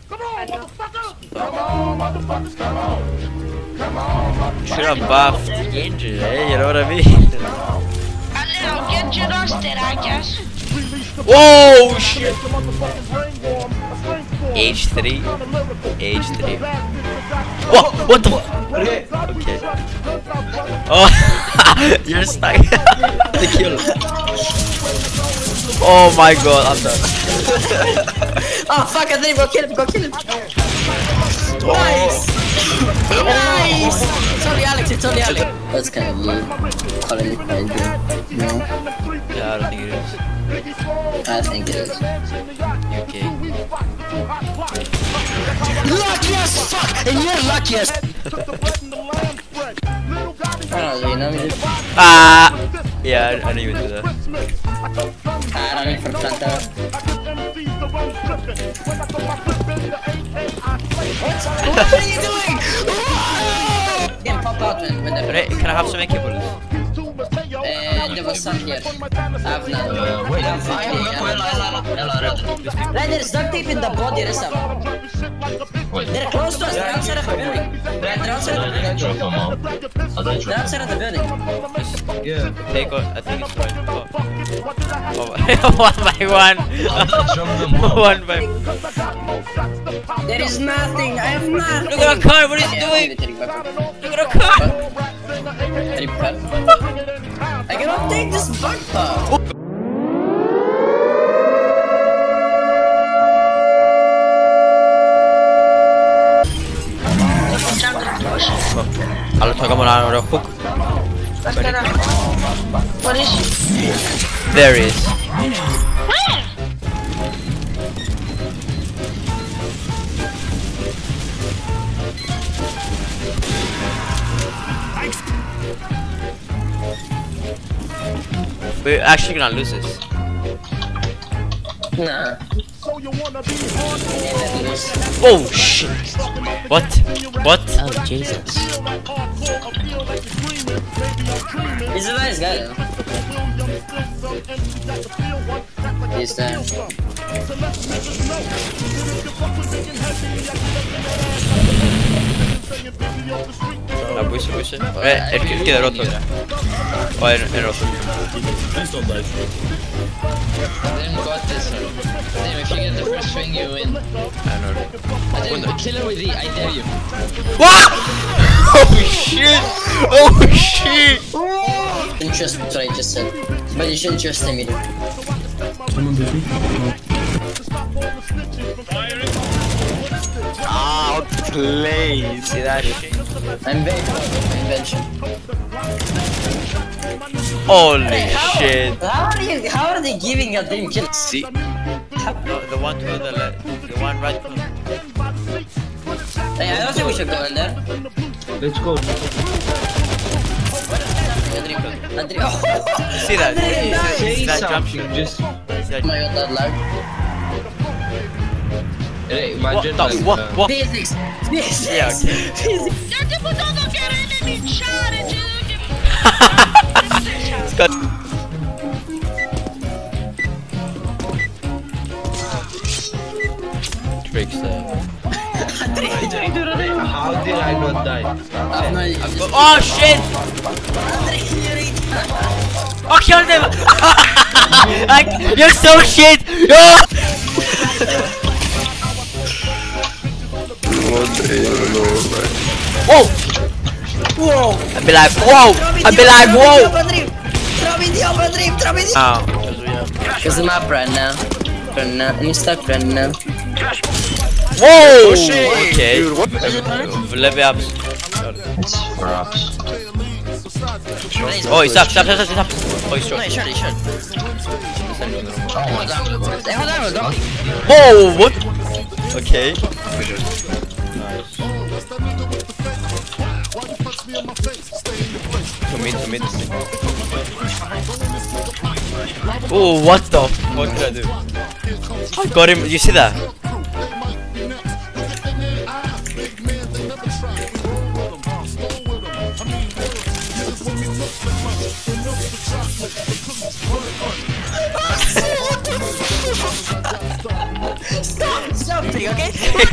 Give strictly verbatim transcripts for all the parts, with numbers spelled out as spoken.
Should have buffed Genji, eh? You know what I mean? I'll get you roasted, I guess. Whoa, shit! H three. H three. What? What the fuck? Okay. Okay. Oh, you're stuck. The kill. Oh my god, I'm done. Oh fuck, I didn't go kill him, go kill him. Oh. Nice! Nice! It's only Alex, it's only Alex. That's kind of weird. Calling it kind of no. Yeah, I don't think it is. I think it is. Okay. Lucky as fuck! And you're lucky as I don't know, you know me just... Ah! Yeah, I, I didn't even do that. I don't need for Planta. What are you doing? Can pop out when, when the... Right, can I have some Eki bullets? Uh, there was some here. I have none. Uh, wait, I have fifty. Right, there's duct tape in the body, there's some. wait. They're close to us, they're outside of the building. They're outside of the building. Drop them all. I'll then They're drop outside of the building. Yeah. Take on, I think it's fine. Oh. Oh. One by one. I'll then drop them all. One by. There is nothing, I have nothing. Look at the car, what is he doing? Look at the car. I cannot take this backpack. I'll talk about another hook. What is it? There is. Where? We're actually gonna lose this. Nah. Oh shit! What? What? Oh Jesus. He's a nice guy though. He's there. Ah, push, push. Eh, el que queda roto. Oh, è, è roto. Please don't die. Then got this one. Damn, if you get the first swing, you win. I know. I dare you. Kill her with E, I dare you. What? Oh shit! Oh shit! Interest what I just said. But you shouldn't trust him either. Ah, play. See that shit? I'm very proud of my invention. Holy Hey, how, shit! How are you? How are they giving a dream kill? See? No, the one to the left. The one right to the Hey, I don't think we should go in there. Let's go. Andrew, Andrew. Oh, See that? Andrew, See, nice. see, see that jump something, shot? just... See that- Oh my god, that lag. Hey, What imagine the? like... What? uh, What? Physics! Physics! Yeah, okay. Physics! It's got. Tricks there. How did I not die? I've no idea. Oh shit! Oh, kill them! Like, you're so shit! Oh! Whoa! Whoa! I'm alive! Whoa! I'm alive! Whoa! Throw me the open dream! Throw me the Oh. It's the map right now. Right now. And it's stuck right now. Whoa! Okay. Level up. It's for us. Oh, he's up, he's up, he's up, he's up. Oh, he's No, short. he should, he should. Oh my god. Hey, hold on, hold on. Whoa! What? Okay. To mid, to mid. Oh, what the fuck? What did I do? I got him. You see that? Stop! Stop it! kidding, okay?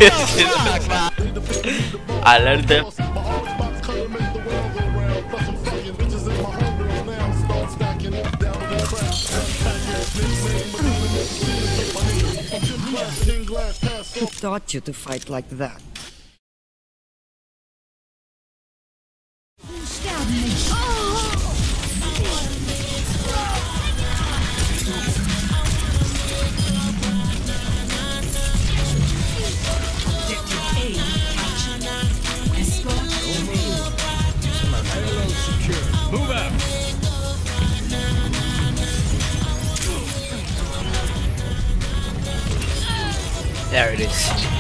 I learned them. Who taught you to fight like that? Move out. There it is.